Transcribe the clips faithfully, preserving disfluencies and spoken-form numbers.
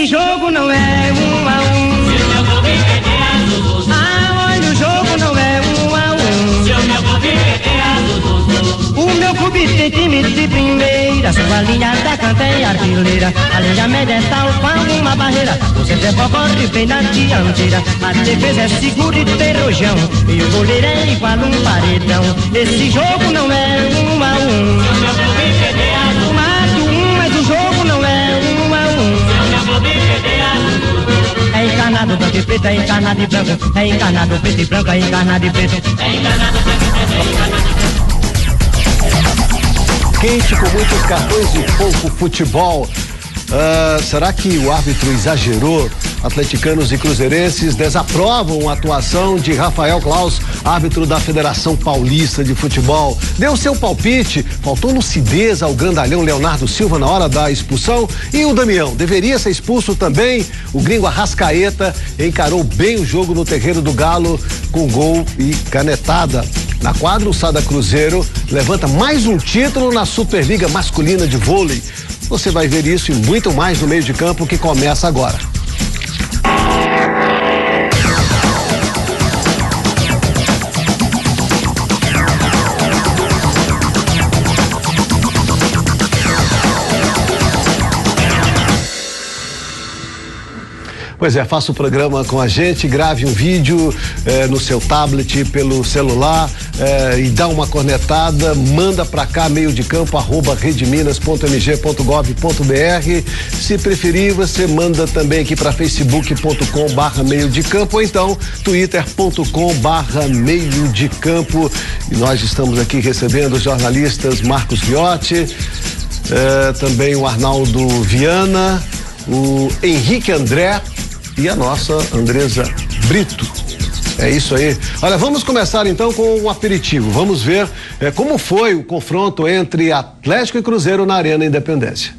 esse jogo não é um a um. Se o meu clube perder a Zuzu. Ah, olha, o jogo não é um a um. Se o meu clube perder a Zuzu. O meu clube tem time de primeira, sua linha da canta é artilheira. A linha média é tal qual uma barreira. O centro corre bem na dianteira. A defesa é segura e tem rojão. E o goleiro é igual um paredão. Esse jogo não é um a um. Se o meu clube perder a Zuzu. Mato um, mas o jogo não é um a um. Se o meu clube perder a Zuzu. É encarnado branco e preto, é encarnado e branco. É encarnado preto e branco, é encarnado e preto. É encarnado branco e preto, é encarnado e branco. Quente com muitos cartões e pouco futebol. Uh, será que o árbitro exagerou? Atleticanos e cruzeirenses desaprovam a atuação de Rafael Claus, árbitro da Federação Paulista de Futebol. Deu seu palpite, faltou lucidez ao grandalhão Leonardo Silva na hora da expulsão. E o Damião, deveria ser expulso também? O gringo Arrascaeta encarou bem o jogo no terreiro do Galo com gol e canetada. Na quadra, o Sada Cruzeiro levanta mais um título na Superliga Masculina de Vôlei. Você vai ver isso e muito mais no meio de campo que começa agora. Pois é, faça o programa com a gente, grave um vídeo eh, no seu tablet, pelo celular eh, e dá uma cornetada, manda pra cá, meio de campo, arroba redeminas ponto m g ponto gov ponto b r. Se preferir, você manda também aqui para facebook ponto com barra meio de campo ou então twitter ponto com barra meio de campo. E nós estamos aqui recebendo os jornalistas Marcos Viotti, eh, também o Arnaldo Viana, o Henrique André e a nossa Andresa Brito. É isso aí. Olha, vamos começar então com um aperitivo. Vamos ver é, como foi o confronto entre Atlético e Cruzeiro na Arena Independência.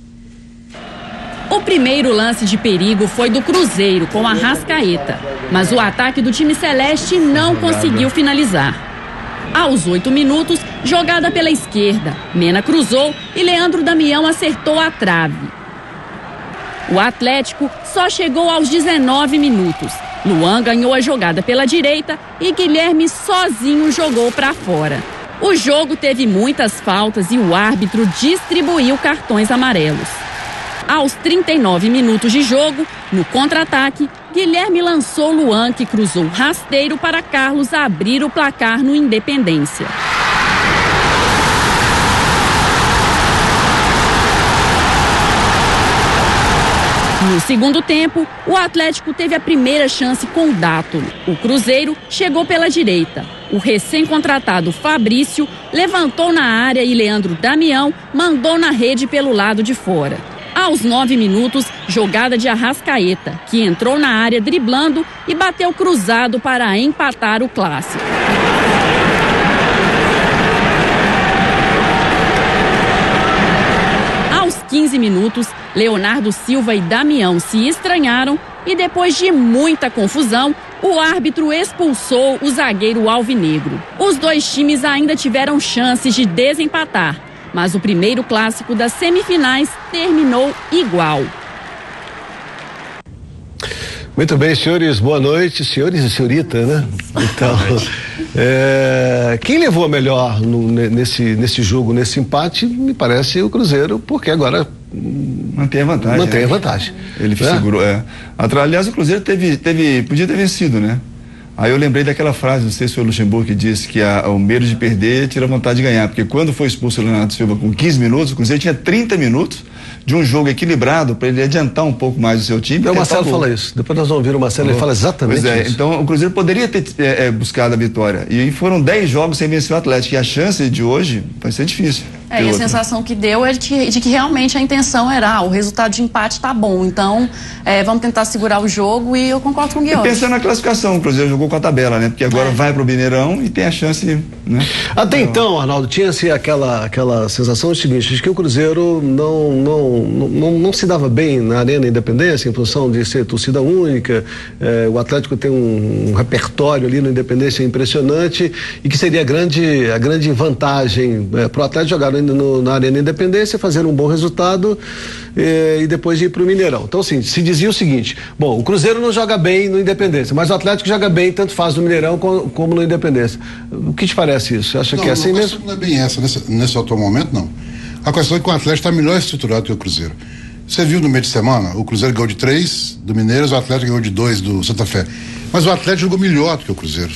O primeiro lance de perigo foi do Cruzeiro com a Arrascaeta, mas o ataque do time celeste não conseguiu finalizar. Aos oito minutos, jogada pela esquerda, Mena cruzou e Leandro Damião acertou a trave. O Atlético só chegou aos dezenove minutos. Luan ganhou a jogada pela direita e Guilherme sozinho jogou para fora. O jogo teve muitas faltas e o árbitro distribuiu cartões amarelos. Aos trinta e nove minutos de jogo, no contra-ataque, Guilherme lançou Luan, que cruzou rasteiro para Carlos abrir o placar no Independência. No segundo tempo, o Atlético teve a primeira chance com o Dátulo. O Cruzeiro chegou pela direita. O recém-contratado Fabrício levantou na área e Leandro Damião mandou na rede pelo lado de fora. Aos nove minutos, jogada de Arrascaeta, que entrou na área driblando e bateu cruzado para empatar o clássico. quinze minutos, Leonardo Silva e Damião se estranharam e depois de muita confusão, o árbitro expulsou o zagueiro alvinegro. Os dois times ainda tiveram chances de desempatar, mas o primeiro clássico das semifinais terminou igual. Muito bem, senhores, boa noite, senhores e senhorita, né? Então, é, quem levou a melhor no, nesse, nesse jogo, nesse empate, me parece o Cruzeiro, porque agora mantém a vantagem. Mantém né? a vantagem. Ele é? segurou, é. Aliás, o Cruzeiro teve, teve, podia ter vencido, né? Aí eu lembrei daquela frase, não sei se foi o Luxemburgo que disse que a, o medo de perder tira a vontade de ganhar, porque quando foi expulso o Leonardo Silva com quinze minutos, o Cruzeiro tinha trinta minutos de um jogo equilibrado para ele adiantar um pouco mais o seu time. O Marcelo fala isso, depois nós vamos ouvir o Marcelo, ele fala exatamente pois é, isso. Então o Cruzeiro poderia ter é, é, buscado a vitória, e foram dez jogos sem vencer o Atlético, e a chance de hoje vai ser difícil. É, e a sensação que deu é de que, de que realmente a intenção era, ah, o resultado de empate tá bom, então é, vamos tentar segurar o jogo, e eu concordo com o Guilherme. Pensando na classificação, o Cruzeiro jogou com a tabela, né? Porque agora é. vai pro Mineirão e tem a chance, né? Até então, Arnaldo, tinha-se aquela, aquela sensação seguinte, de que o Cruzeiro não, não, não, não se dava bem na Arena Independência, em função de ser torcida única, eh, o Atlético tem um, um repertório ali no Independência impressionante, e que seria a grande, a grande vantagem eh, para o Atlético jogar no no, na Arena Independência, fazendo um bom resultado eh, e depois ir para o Mineirão. Então, assim, se dizia o seguinte: bom, o Cruzeiro não joga bem no Independência, mas o Atlético joga bem, tanto faz no Mineirão como, como no Independência. O que te parece isso? Você acha não, que é assim mesmo? Não é bem essa, nesse, nesse atual momento, não. A questão é que o Atlético está melhor estruturado que o Cruzeiro. Você viu no meio de semana, o Cruzeiro ganhou de três do Mineiros, o Atlético ganhou de dois do Santa Fé. Mas o Atlético jogou melhor do que o Cruzeiro.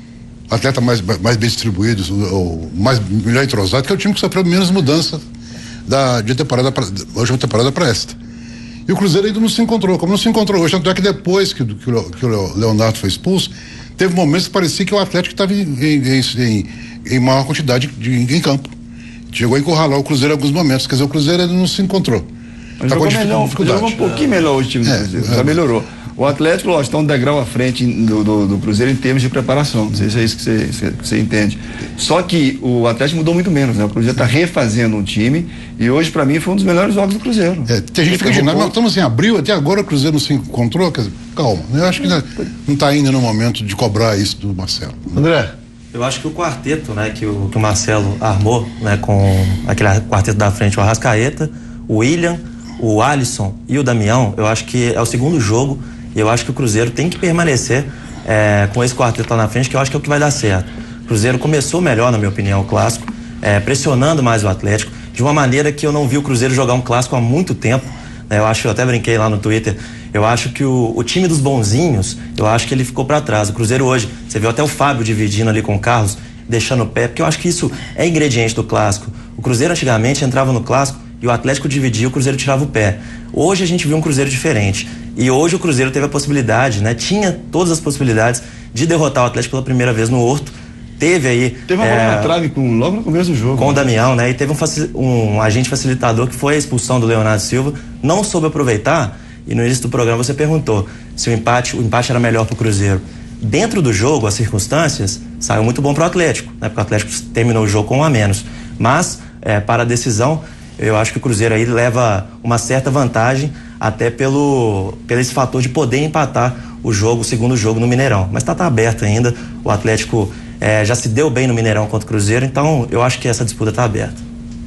O atleta mais, mais bem distribuído, ou mais, melhor entrosado, que é o time que sofreu menos mudança da, de temporada pra, da última temporada para esta. E o Cruzeiro ainda não se encontrou, como não se encontrou hoje, tanto é que depois que, que, o, que o Leonardo foi expulso, teve momentos que parecia que o Atlético estava em, em, em, em maior quantidade de, de, em campo. Chegou a encurralar o Cruzeiro em alguns momentos, quer dizer, o Cruzeiro ainda não se encontrou. Mas tá jogou, melhor, jogou um pouquinho melhor hoje o time do Cruzeiro, é, já é. melhorou. O Atlético, lógico, está um degrau à frente do, do, do Cruzeiro em termos de preparação. Não sei se é isso que você, que você entende. Só que o Atlético mudou muito menos, né? O Cruzeiro está refazendo um time e hoje, para mim, foi um dos melhores jogos do Cruzeiro. É, tem gente que fica imaginando, nós estamos em abril, até agora o Cruzeiro não se encontrou. Quer dizer, calma, eu acho que não está ainda no momento de cobrar isso do Marcelo. André? Eu acho que o quarteto, né, que o, que o Marcelo armou, né, com aquele quarteto da frente, o Arrascaeta, o William, o Alisson e o Damião, eu acho que é o segundo jogo. E eu acho que o Cruzeiro tem que permanecer é, com esse quarteto lá na frente, que eu acho que é o que vai dar certo. O Cruzeiro começou melhor, na minha opinião, o clássico, é, pressionando mais o Atlético, de uma maneira que eu não vi o Cruzeiro jogar um clássico há muito tempo. Né? Eu acho, eu até brinquei lá no Twitter, eu acho que o, o time dos bonzinhos, eu acho que ele ficou para trás. O Cruzeiro hoje, você viu até o Fábio dividindo ali com o Carlos, deixando o pé, porque eu acho que isso é ingrediente do clássico. O Cruzeiro antigamente entrava no clássico e o Atlético dividia, o Cruzeiro tirava o pé. Hoje a gente viu um Cruzeiro diferente. E hoje o Cruzeiro teve a possibilidade, né? Tinha todas as possibilidades de derrotar o Atlético pela primeira vez no Horto. Teve aí... Teve uma bola é, na trave com, logo no começo do jogo. Com né? o Damião, né? E teve um, facil, um agente facilitador que foi a expulsão do Leonardo Silva. Não soube aproveitar. E no início do programa você perguntou se o empate, o empate era melhor pro Cruzeiro. Dentro do jogo, as circunstâncias, saiu muito bom pro Atlético, né? Porque o Atlético terminou o jogo com um a menos. Mas, é, para a decisão, eu acho que o Cruzeiro aí leva uma certa vantagem, até pelo, pelo esse fator de poder empatar o jogo, o segundo jogo no Mineirão. Mas tá, tá aberto ainda, o Atlético é, já se deu bem no Mineirão contra o Cruzeiro, então eu acho que essa disputa tá aberta.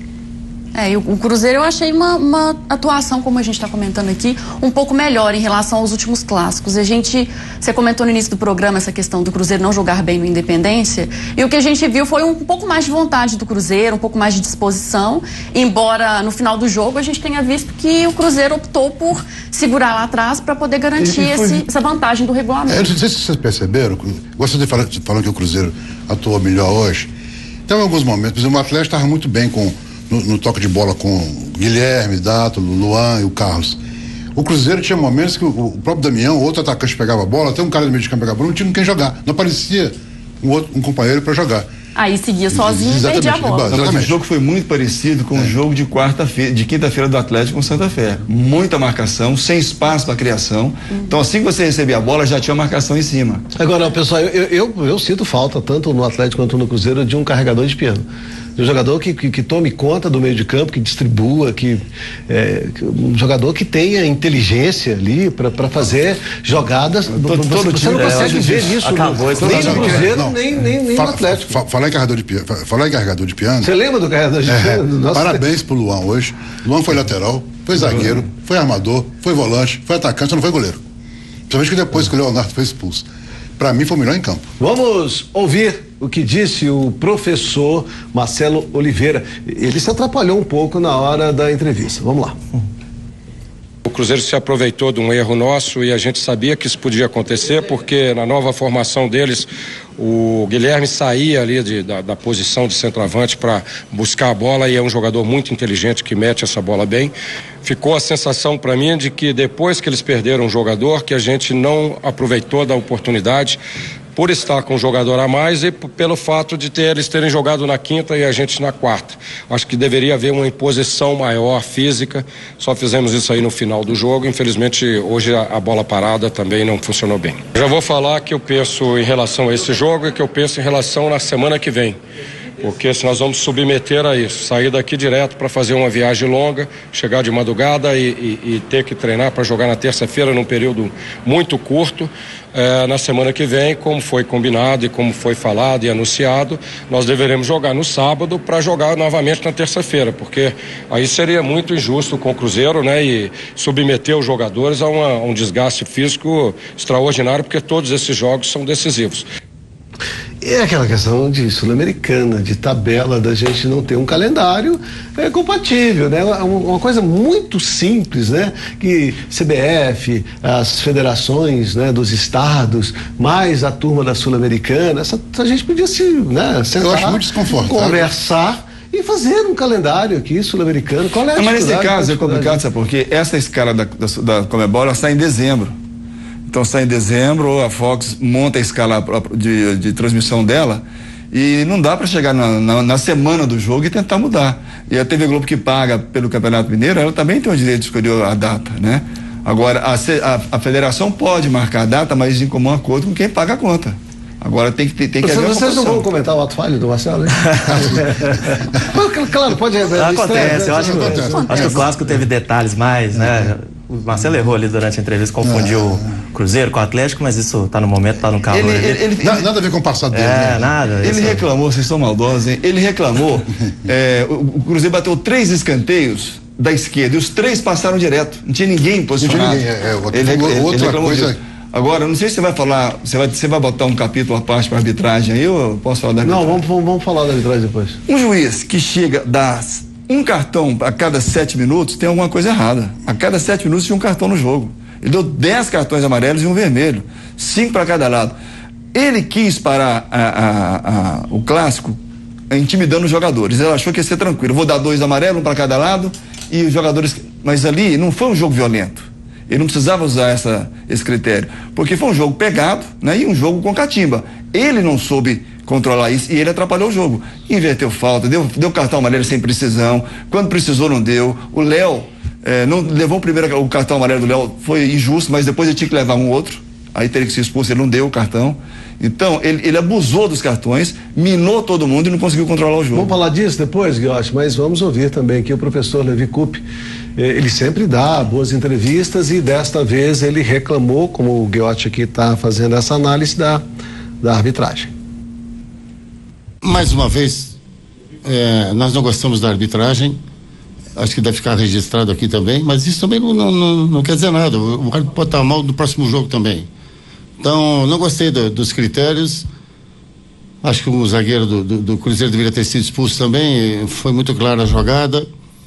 É, e o, o Cruzeiro eu achei uma, uma atuação, como a gente está comentando aqui, um pouco melhor em relação aos últimos clássicos. A gente, você comentou no início do programa essa questão do Cruzeiro não jogar bem no Independência, e o que a gente viu foi um, um pouco mais de vontade do Cruzeiro, um pouco mais de disposição, embora no final do jogo a gente tenha visto que o Cruzeiro optou por segurar lá atrás para poder garantir foi... esse, essa vantagem do regulamento. É, eu não sei se vocês perceberam, gostei de falar, falando que o Cruzeiro atuou melhor hoje. Então, em alguns momentos, por exemplo, o Atlético estava muito bem com No, no toque de bola com Guilherme, Dátulo, Luan e o Carlos. O Cruzeiro tinha momentos que o, o próprio Damião, outro atacante pegava a bola, até um cara do meio de campo pegava a bola, não tinha com quem jogar. Não aparecia um, outro, um companheiro para jogar. Aí seguia sozinho e perdia a bola. Não, mas o jogo foi muito parecido com é. o jogo de quarta-feira, de quinta-feira do Atlético com Santa Fé. Muita marcação, sem espaço para criação. Hum. Então, assim que você recebia a bola, já tinha marcação em cima. Agora, pessoal, eu, eu, eu, eu sinto falta, tanto no Atlético quanto no Cruzeiro, de um carregador de piano. Um jogador que, que, que tome conta do meio de campo, que distribua, que, é, que um jogador que tenha inteligência ali para fazer jogadas. Todo, você, todo você não consegue é, ver isso acabou, no, nem no Cruzeiro, não, nem, nem, nem fala, no Atlético. Fala, falar em carregador de piano. Falar em carregador de piano. Você lembra do carregador de é, piano? Nossa, parabéns pro Luan hoje. Luan foi lateral, foi zagueiro, foi armador, foi volante, foi atacante, não foi goleiro. Principalmente que depois que o Leonardo foi expulso. Para mim foi o melhor em campo. Vamos ouvir o que disse o professor Marcelo Oliveira. Ele se atrapalhou um pouco na hora da entrevista. Vamos lá. O Cruzeiro se aproveitou de um erro nosso e a gente sabia que isso podia acontecer, porque na nova formação deles o Guilherme saía ali de, da, da posição de centroavante para buscar a bola, e é um jogador muito inteligente que mete essa bola bem. Ficou a sensação para mim de que depois que eles perderam um jogador, que a gente não aproveitou da oportunidade por estar com um jogador a mais e p- pelo fato de ter, eles terem jogado na quinta e a gente na quarta. Acho que deveria haver uma imposição maior física. Só fizemos isso aí no final do jogo. Infelizmente, hoje a, a bola parada também não funcionou bem. Já vou falar que eu penso em relação a esse jogo e que eu penso em relação na semana que vem. porque se nós vamos submeter a isso, sair daqui direto para fazer uma viagem longa, chegar de madrugada e, e, e ter que treinar para jogar na terça-feira num período muito curto, é, na semana que vem, como foi combinado e como foi falado e anunciado, nós deveremos jogar no sábado para jogar novamente na terça-feira, porque aí seria muito injusto com o Cruzeiro, né, e submeter os jogadores a, uma, a um desgaste físico extraordinário, porque todos esses jogos são decisivos. E é aquela questão de Sul-Americana, de tabela, da gente não ter um calendário é, compatível, né? Uma, uma coisa muito simples, né? Que C B F, as federações, né, dos estados, mais a turma da Sul-Americana, essa, a gente podia se, né, sentar, eu acho muito desconfortável, conversar e fazer um calendário aqui sul-americano. Qual é a Mas nesse caso é complicado, complicado, sabe por quê? Essa escala da, da, da Conmebol, ela sai em dezembro. Então sai em dezembro, a Fox monta a escala de, de transmissão dela e não dá para chegar na, na, na semana do jogo e tentar mudar. E a T V Globo, que paga pelo Campeonato Mineiro, ela também tem o direito de escolher a data, né? Agora, a, a, a federação pode marcar a data, mas em comum acordo com quem paga a conta. Agora tem que ter. Tem que Vocês, vocês não vão comentar o ato falho do Marcelo, hein? Claro, pode. Acontece, eu acho, acontece. acho que o clássico teve detalhes mais, né? O Marcelo errou ali durante a entrevista, confundiu o Cruzeiro com o Atlético, mas isso tá no momento, tá no calor. Ele, ele, ele, nada, nada a ver com o passado dele. É, né? nada. Ele isso... reclamou, vocês são maldosos, hein? Ele reclamou. é, o, o Cruzeiro bateu três escanteios da esquerda e os três passaram direto. Não tinha ninguém posicionado. Não tinha ninguém. É, é, ele, ele, outra ele reclamou coisa. disso. Agora, não sei se você vai falar, você vai, você vai botar um capítulo à parte para arbitragem aí, ou eu posso falar da arbitragem? Não, vamos, vamos, vamos falar da arbitragem depois. Um juiz que chega das um cartão a cada sete minutos, tem alguma coisa errada. A cada sete minutos tinha um cartão no jogo. Ele deu dez cartões amarelos e um vermelho, cinco para cada lado. Ele quis parar a, a, a, o clássico intimidando os jogadores. Ele achou que ia ser tranquilo. Vou dar dois amarelos, um para cada lado, e os jogadores. Mas ali não foi um jogo violento. Ele não precisava usar essa, esse critério, porque foi um jogo pegado, né, e um jogo com catimba. Ele não soube controlar isso e ele atrapalhou o jogo. Inverteu falta, deu, deu cartão amarelo sem precisão. Quando precisou, não deu. O Léo eh, não levou o primeiro, o cartão amarelo do Léo, foi injusto, mas depois ele tinha que levar um outro. Aí teria que ser expulso, ele não deu o cartão. Então, ele, ele abusou dos cartões, minou todo mundo e não conseguiu controlar o jogo. Vamos falar disso depois, Guiotti, mas vamos ouvir também aqui o professor Levi Coupe. Ele sempre dá boas entrevistas e desta vez ele reclamou, como o Guiotti aqui está fazendo essa análise da, da arbitragem. Mais uma vez, é, nós não gostamos da arbitragem, acho que deve ficar registrado aqui também, mas isso também não, não, não, não quer dizer nada, o árbitro pode estar mal no próximo jogo também. Então, não gostei do, dos critérios, acho que o zagueiro do, do, do Cruzeiro deveria ter sido expulso também, foi muito clara a jogada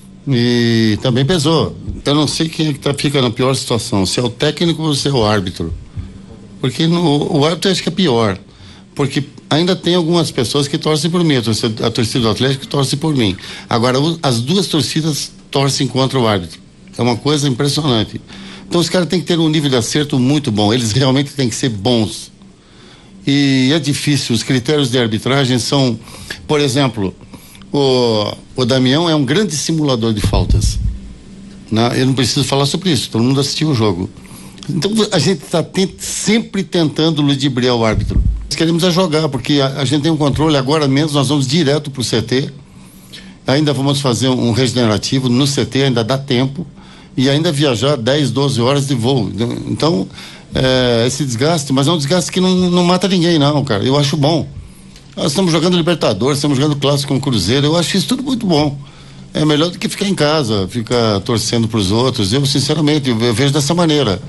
e também pesou. Eu não sei quem é que tá, fica na pior situação, se é o técnico ou se é o árbitro, porque no, o árbitro acho que é pior, porque ainda tem algumas pessoas que torcem por mim, a torcida, a torcida do Atlético torce por mim. Agora, as duas torcidas torcem contra o árbitro. É uma coisa impressionante. Então, os caras têm que ter um nível de acerto muito bom. Eles realmente têm que ser bons. E é difícil. Os critérios de arbitragem são, por exemplo, o, o Damião é um grande simulador de faltas. Né? Eu não preciso falar sobre isso. Todo mundo assistiu o jogo. Então, a gente está tent, sempre tentando ludibriar o árbitro. Nós queremos é jogar, porque a, a gente tem um controle. Agora mesmo nós vamos direto para o C T. Ainda vamos fazer um, um regenerativo no C T, ainda dá tempo. E ainda viajar dez, doze horas de voo. Então, é, esse desgaste, mas é um desgaste que não, não mata ninguém, não, cara. Eu acho bom. Nós estamos jogando Libertadores, estamos jogando Clássico com o Cruzeiro. Eu acho isso tudo muito bom. É melhor do que ficar em casa, ficar torcendo para os outros. Eu, sinceramente, eu, eu vejo dessa maneira.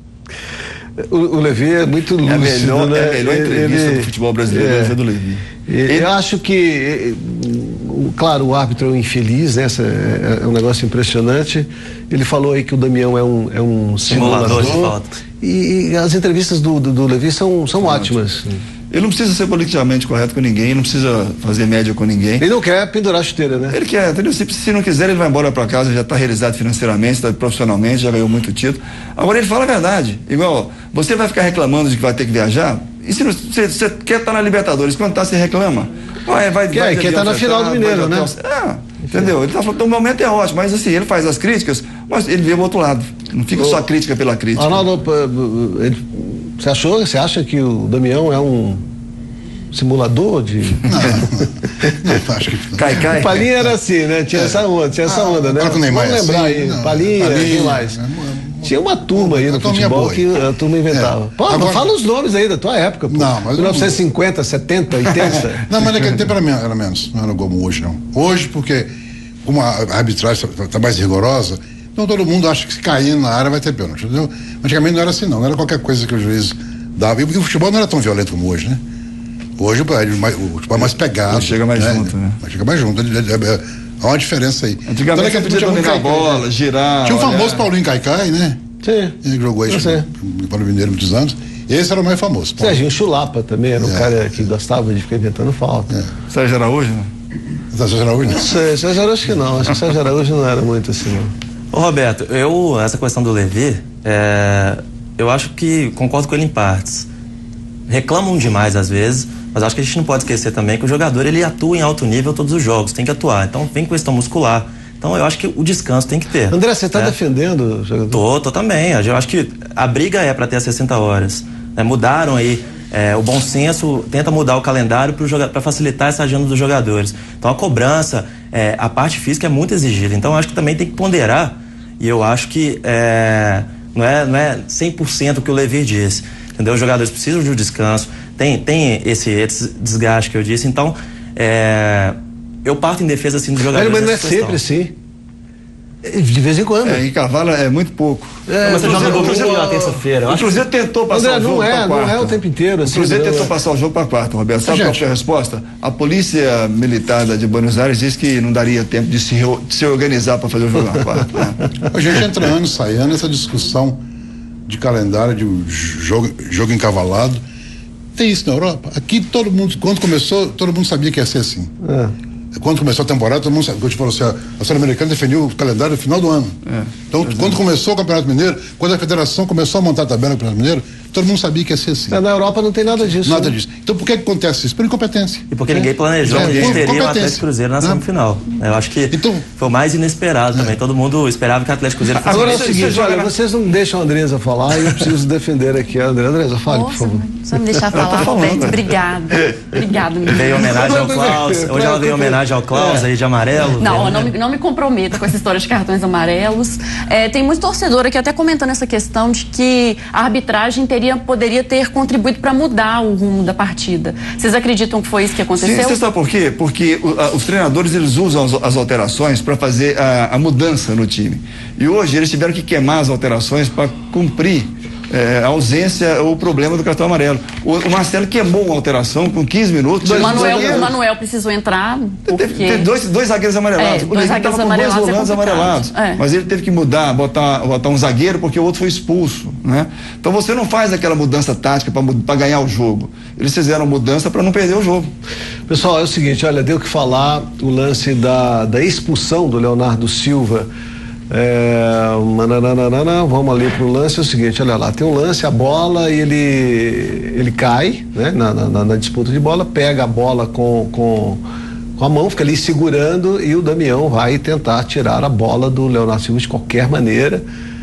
O, o Levi é muito lúcido, é a melhor, né? É a melhor entrevista ele, do futebol brasileiro, é, é do Levi. Ele, eu acho que, claro, o árbitro é um infeliz, né? Essa é, é um negócio impressionante. Ele falou aí que o Damião é um, é um simulador. simulador e, e as entrevistas do, do, do Levi são, são ótimas. Ele não precisa ser politicamente correto com ninguém, ele não precisa fazer média com ninguém. Ele não quer pendurar a chuteira, né? Ele quer, entendeu? Se, se não quiser, ele vai embora para casa, já está realizado financeiramente, está profissionalmente, já ganhou muito título. Agora ele fala a verdade. Igual, você vai ficar reclamando de que vai ter que viajar? E se você, você quer estar na Libertadores, quando tá, você reclama? Vai, vai, quer, vai quer estar na final do Mineiro, né? É, entendeu? Ele tá falando, o momento é ótimo, mas assim, ele faz as críticas, mas ele vê o outro lado. Não fica só a crítica pela crítica. Arnaldo, ele, você achou, você acha que o Damião é um simulador de... Não, não, acho que não. Cai, cai. O Palinha era assim, né? Tinha é. essa onda, tinha essa onda, né? Vamos lembrar assim, aí, não, Palinha, Palinha, quem mais? É, tinha uma turma aí no futebol que a turma inventava. É. Pô, Agora, fala os nomes aí da tua época, pô. Não, mas... mil novecentos e cinquenta, setenta, oitenta. Não, mas naquele tempo era menos, era menos, não era como hoje, não. Hoje, porque como a arbitragem está mais rigorosa, então todo mundo acha que se cair na área vai ter pênalti, entendeu? Antigamente não era assim, não. Não era qualquer coisa que o juiz dava. E o futebol não era tão violento como hoje, né? Hoje o futebol é mais pegado. Ele chega mais né? junto, né? Mas chega mais junto. Há uma diferença aí. Antigamente então, podia dominar a bola, girar. Tinha o olhar. famoso Paulinho Caicai, né? Sim. Ele jogou aí no Paulo Mineiro muitos anos. Esse era o mais famoso. Paulo. Serginho Chulapa também era um é. cara que gostava de ficar inventando falta. É. Sérgio Araújo, né? Sérgio Araújo não. Não sei, Sérgio Araújo que não. Acho que Sérgio Araújo não era muito assim, não. Ô Roberto, eu, essa questão do Levi, é, eu acho que concordo com ele em partes. Reclamam demais às vezes, mas acho que a gente não pode esquecer também que o jogador ele atua em alto nível todos os jogos, tem que atuar. Então vem questão muscular. Então eu acho que o descanso tem que ter. André, você está né? defendendo o jogador? Tô, tô também. Eu acho que a briga é para ter as sessenta horas. Né? Mudaram aí, é, o bom senso tenta mudar o calendário para facilitar essa agenda dos jogadores. Então a cobrança, é, a parte física é muito exigida. Então eu acho que também tem que ponderar. E eu acho que é, não, é, não é cem por cento o que o Levi disse. Entendeu? Os jogadores precisam de um descanso. Tem, tem esse, esse desgaste que eu disse. Então, é, eu parto em defesa assim dos jogadores. Mas não é sempre assim. De vez em quando. É, em cavalo é muito pouco. É, não, mas você joga domingo na terça-feira. O Cruzeiro tentou passar André, o jogo não é, para quarta. Não é o tempo inteiro. Assim, o Cruzeiro não, tentou é. passar o jogo para quarta, Roberto. Sabe qual foi a resposta? A polícia militar de Buenos Aires disse que não daria tempo de se, de se organizar para fazer o jogo na quarta. Né? A gente entra ano, sai ano, essa discussão de calendário, de jogo, jogo encavalado. Tem isso na Europa. Aqui todo mundo, quando começou, todo mundo sabia que ia ser assim. É. Quando começou a temporada, todo mundo sabe. Quando a gente falou assim, a Sul-Americana definiu o calendário no final do ano. É, então, é quando começou o Campeonato Mineiro, quando a federação começou a montar a tabela do Campeonato Mineiro, todo mundo sabia que ia ser assim. Na Europa não tem nada disso. Nada né? disso. Então, por que que acontece isso? Por incompetência. E porque é. ninguém planejou é. que é. teria o Atlético Cruzeiro na semifinal. Eu acho que então, foi o mais inesperado é. também. Todo mundo esperava que o Atlético Cruzeiro fosse. Agora é o seguinte, olha, vocês não deixam a Andresa falar e eu preciso defender aqui a Andresa. Andresa, fale, Nossa, por favor. só me deixar falar, Roberto. Obrigada. Obrigada, menino. Veio homenagem ao Klaus. Hoje ela veio homenagem ao Klaus aí de amarelo. Não, né? não, me, não me comprometa com essa história de cartões amarelos. É, tem muito torcedor aqui até comentando essa questão de que a arbitragem teria, poderia ter contribuído para mudar o rumo da partida. Vocês acreditam que foi isso que aconteceu? Sim, você sabe por quê? Porque o, a, os treinadores eles usam as, as alterações para fazer a, a mudança no time. E hoje eles tiveram que queimar as alterações para cumprir É, a ausência ou o problema do cartão amarelo. O, o Marcelo queimou uma alteração com quinze minutos. O Manuel, o Manuel precisou entrar. Porque... Teve, teve dois, dois zagueiros amarelados. É, o Levi estava com dois volantes é amarelados. É. Mas ele teve que mudar, botar, botar um zagueiro porque o outro foi expulso. Né? Então você não faz aquela mudança tática para ganhar o jogo. Eles fizeram mudança para não perder o jogo. Pessoal, é o seguinte, olha, deu que falar o lance da, da expulsão do Leonardo Silva. É, mananana, vamos ali pro lance, é o seguinte, olha lá, tem um lance, a bola e ele ele cai, né, na, na, na disputa de bola, pega a bola com, com, com a mão, fica ali segurando e o Damião vai tentar tirar a bola do Leonardo Silva de qualquer maneira.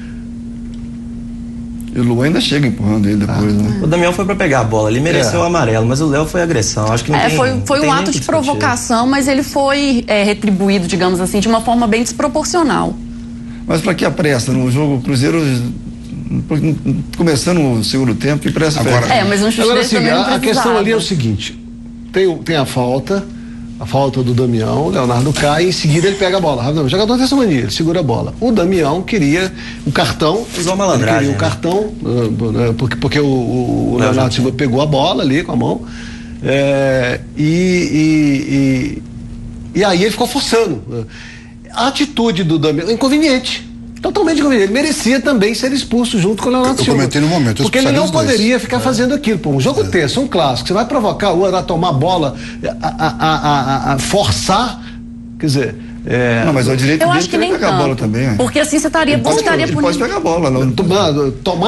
E o Luan ainda chega empurrando ele depois, ah. né? O Damião foi para pegar a bola, ele mereceu o é. amarelo, mas o Léo foi agressão. Acho que não é, tem, foi foi não um ato de provocação, mas ele foi é, retribuído, digamos assim, de uma forma bem desproporcional. Mas para que a pressa no jogo? O Cruzeiro começando o segundo tempo, que pressa agora. É, mas um chute agora, assim, a, a questão ali é o seguinte: tem, tem a falta, a falta do Damião, o Leonardo cai, em seguida ele pega a bola. O jogador tem essa mania, ele segura a bola. O Damião queria o cartão. Usou malandragem. Ele queria o cartão, né? porque, porque o, o, o Leonardo Silva pegou a bola ali com a mão. É, e, e, e, e aí ele ficou forçando. A atitude do Damião, inconveniente, totalmente inconveniente. Ele merecia também ser expulso junto com o Leonardo Silva. Eu comentei no momento. Porque ele não poderia ficar é. fazendo aquilo. Pô, um jogo é. tenso, um clássico, você vai provocar o outro a tomar bola, a, a, a, a, a forçar, quer dizer... É... Não, mas o direito eu dele acho que é nem pegar tanto, a bola também. Porque assim você estaria, ele pode, estaria ele punindo. pode pegar a bola. Não... Tomar?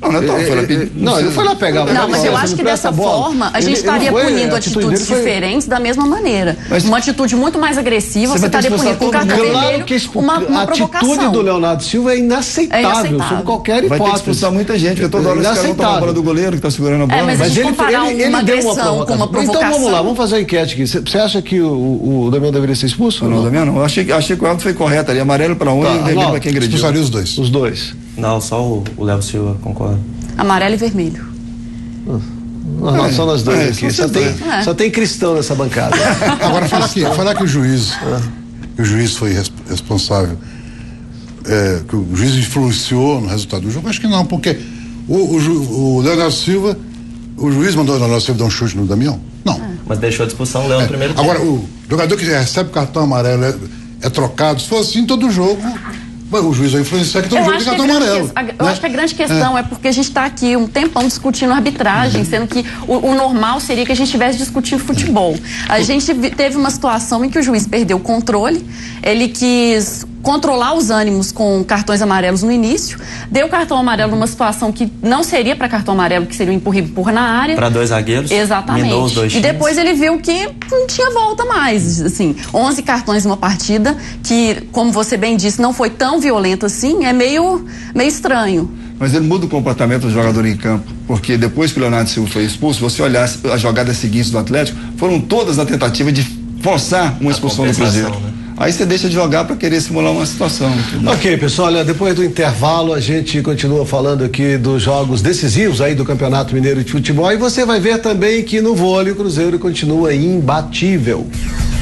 Não, não, não, foi lá pedir. Não, ele foi lá pegar. Não, mas eu acho que dessa forma a gente estaria punindo atitudes diferentes da mesma maneira. Uma atitude muito mais agressiva, você estaria punindo com cartão vermelho uma, uma provocação. A atitude do Leonardo Silva é inaceitável, é inaceitável. Sob qualquer hipótese. Vai ter que expulsar muita gente, porque toda hora esse cara não a bola do goleiro que está segurando a bola. É, mas, mas a gente ele, comparar ele, uma ele agressão com uma provocação. Então vamos lá, vamos fazer uma enquete aqui. Você acha que o, o Damião deveria ser expulso? Não, o Damião não. Eu achei, achei que o árbitro foi correto ali. Amarelo para um tá, e vermelho para quem agrediu. Expulsaria os dois. Os dois. Não, só o, o Léo Silva, concordo. Amarelo e vermelho. Não, é, só nós dois é, aqui. Só tem, é. só tem cristão nessa bancada. Agora, falar que, falar que o juiz, que o juiz foi responsável, é, que o juiz influenciou no resultado do jogo, acho que não, porque o, o, o Leonardo Silva, o juiz mandou o Leonardo Silva dar um chute no Damião? Não. É. Mas deixou a discussão o Léo no primeiro tempo. Agora, o jogador que recebe cartão amarelo é, é trocado, se for assim, todo jogo. O juiz vai influenciar que todo jogo tem cartão amarelo. Que, a, eu né? acho que a grande questão é, é porque a gente está aqui um tempão discutindo arbitragem, uhum. sendo que o, o normal seria que a gente estivesse discutindo futebol. A gente teve uma situação em que o juiz perdeu o controle, ele quis controlar os ânimos com cartões amarelos no início, deu cartão amarelo numa situação que não seria para cartão amarelo, que seria um empurra empurra na área. Para dois zagueiros. Exatamente. Os dois e depois ele viu que não tinha volta mais, assim, onze cartões numa partida que, como você bem disse, não foi tão violenta assim, é meio, meio estranho. Mas ele muda o comportamento do jogador em campo, porque depois que o Leonardo Silva foi expulso, você olhar as jogadas seguintes do Atlético, foram todas na tentativa de forçar uma expulsão do Cruzeiro. Né? Aí você deixa de jogar para querer simular uma situação. Entendeu? Ok, pessoal, olha, depois do intervalo a gente continua falando aqui dos jogos decisivos aí do Campeonato Mineiro de Futebol e você vai ver também que no vôlei o Cruzeiro continua imbatível.